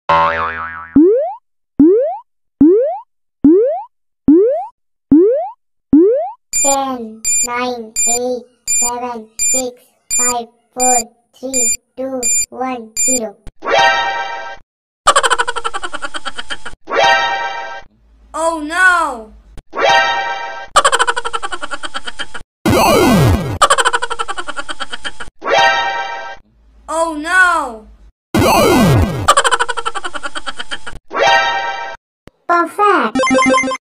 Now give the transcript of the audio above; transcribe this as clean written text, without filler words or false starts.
10, 9, 8, 7, 6, 5, 4, 3, 2, 1, 0.